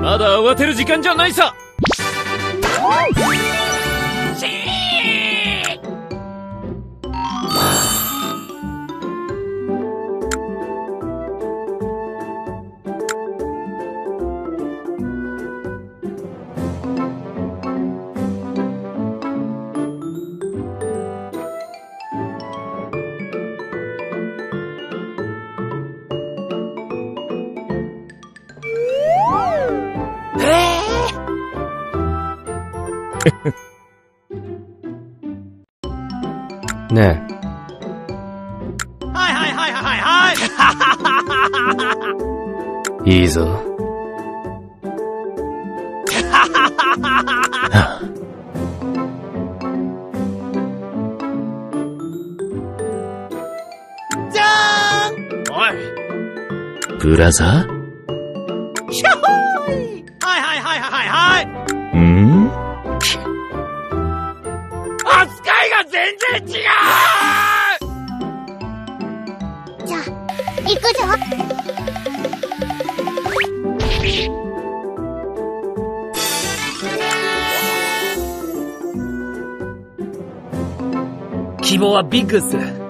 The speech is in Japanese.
まだ慌てる時間じゃないさ。 ねえ。 はいはいはいはいはい。 いいぞ。 じゃーん。おい。 ブラザー？ シャホーイ。はいはいはいはいはい。扱いが全然違う。 じゃあ行くぞ。 希望はビッグっす。